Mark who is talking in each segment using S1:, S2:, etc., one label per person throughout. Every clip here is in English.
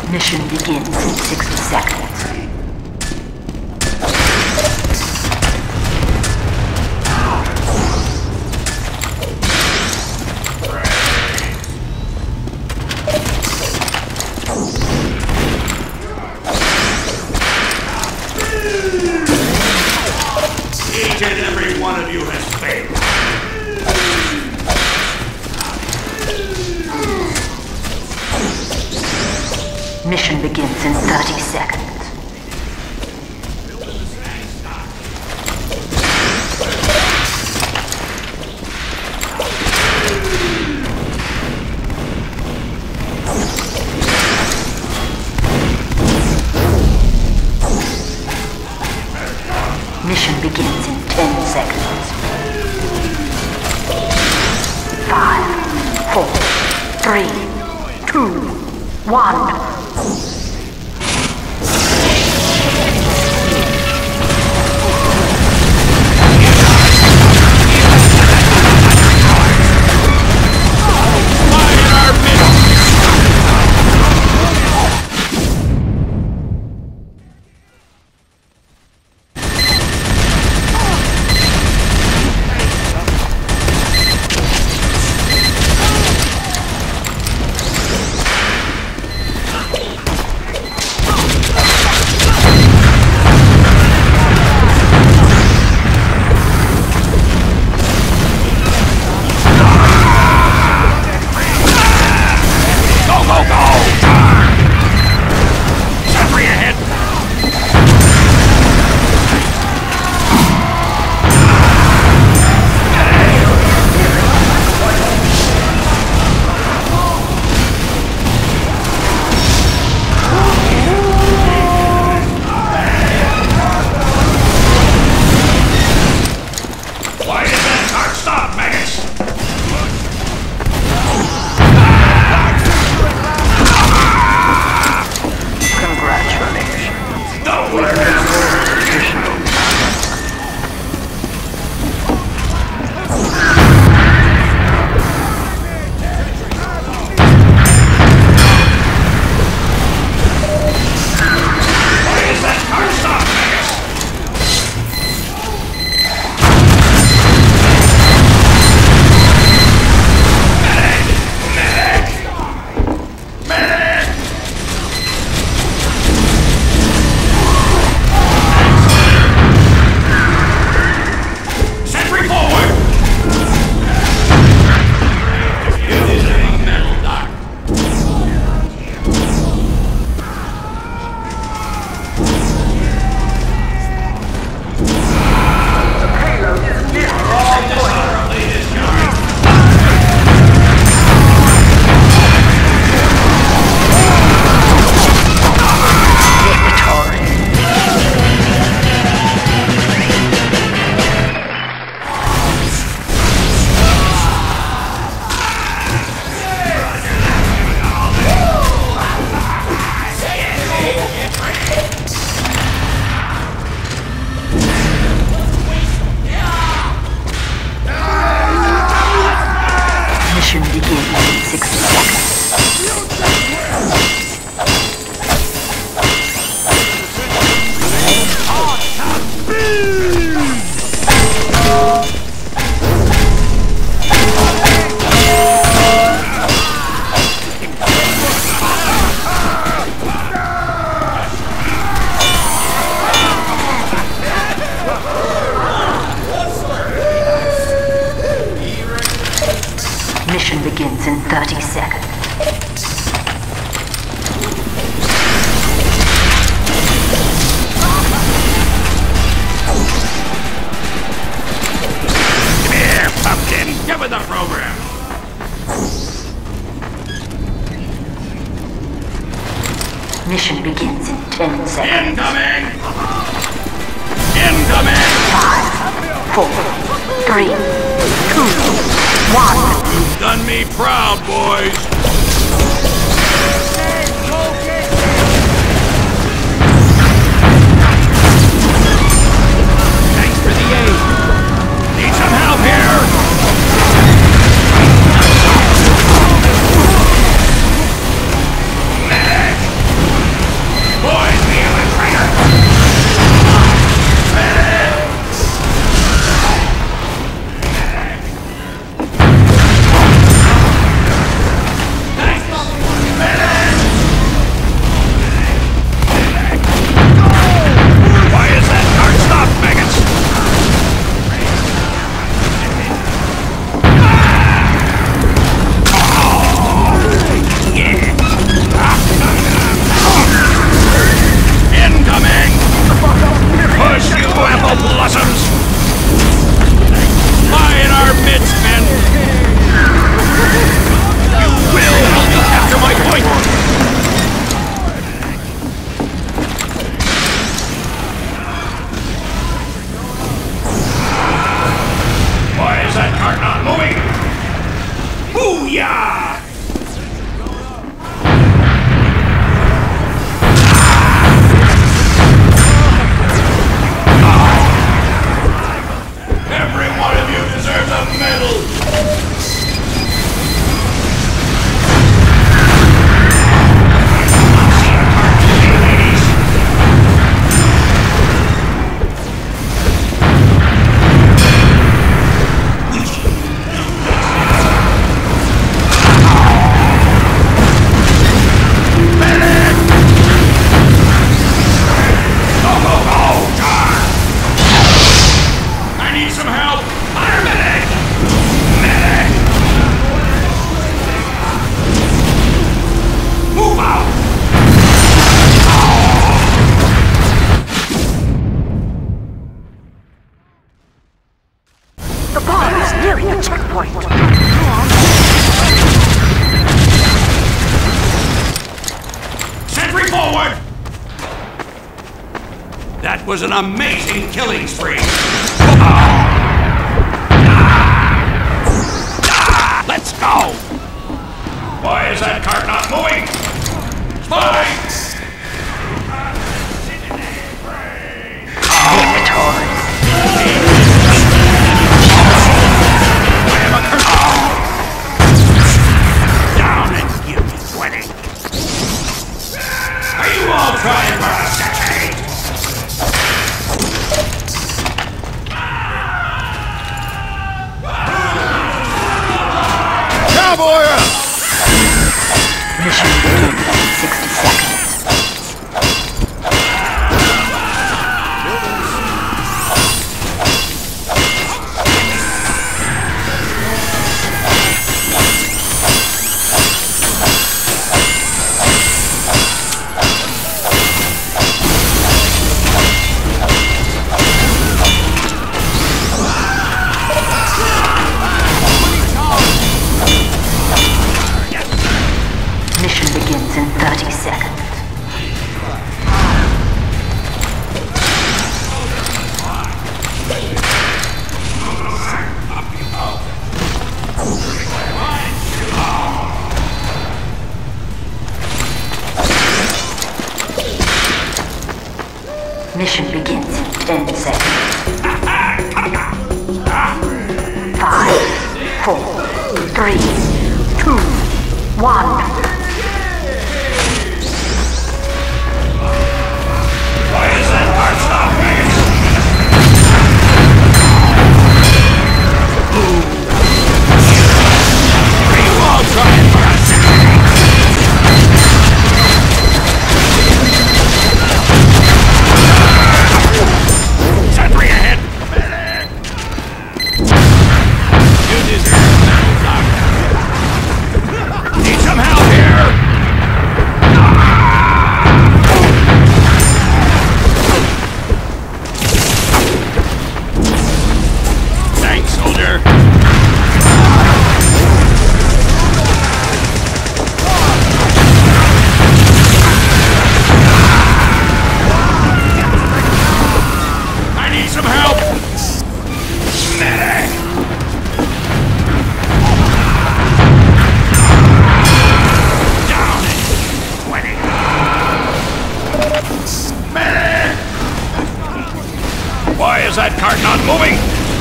S1: Mission begins in 60 seconds.
S2: Each and every one of you has failed.
S1: Mission begins in 30 seconds. Mission begins in 10 seconds. 5, 4, 3, 2, 1. Mission begins in 60 seconds. Mission begins in 30 seconds.
S2: Come here, pumpkin! Get with the program!
S1: Mission begins in 10 seconds.
S2: Incoming! Incoming!
S1: 5, 4, 3, 2, 1.
S2: You've done me proud, boys! Thanks for the aid! Need some help here? Medic! was an amazing killing spree. Let's go! Why is that cart not moving? Spy! Down and give me 20. Are you all trying for a decade? Cowboy up!
S1: Mission begins in 60 seconds. Mission begins in 30 seconds. Mission begins in 10 seconds. 5, 4, 3, 2, 1.
S2: Why is that cart not moving?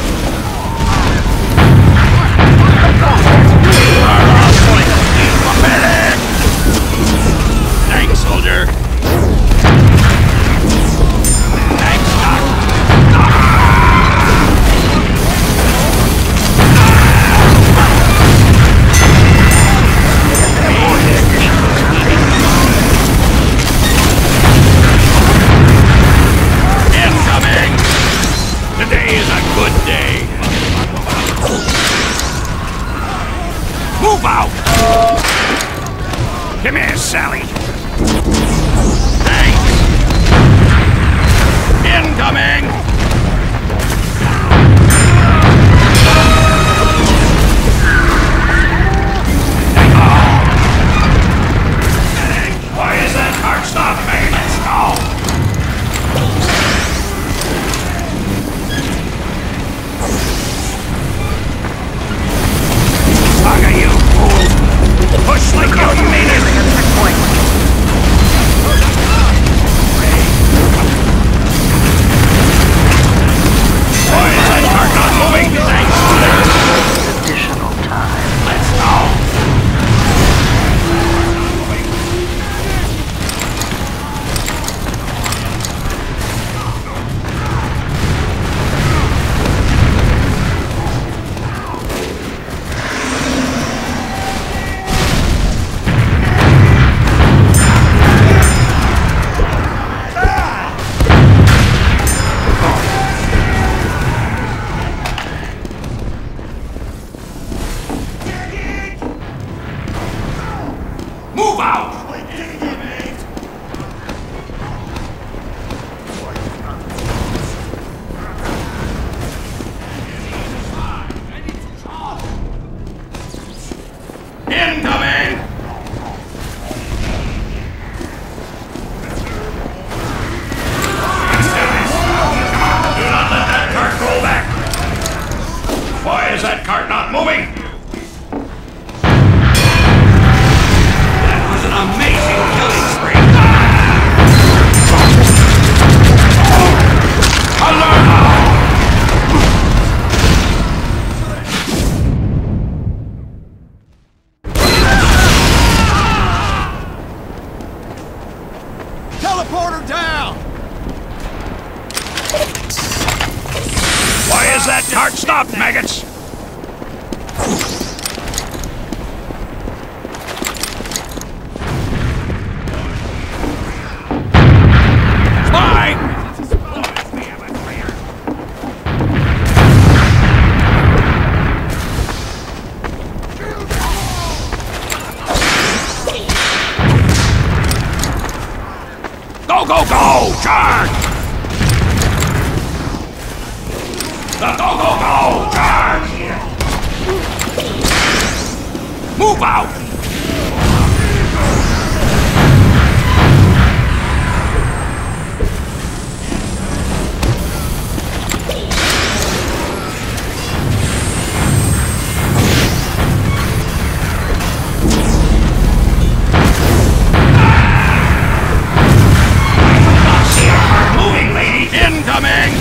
S2: Thanks, soldier. Thanks, Doc. Incoming! Today is a good day. Move out! Come here, Sally. Thanks. Incoming! Why is that cart stopping? Let's go! Bugger you, fool! Push like you mean it! Why is that cart not moving? Thanks.
S1: Additional time.
S2: Let's go! Move out! Incoming! Start, stop, maggots! Spy! Go, go, go! Charge! Go, go, go! Charge! Move out! Moving, lady! Incoming!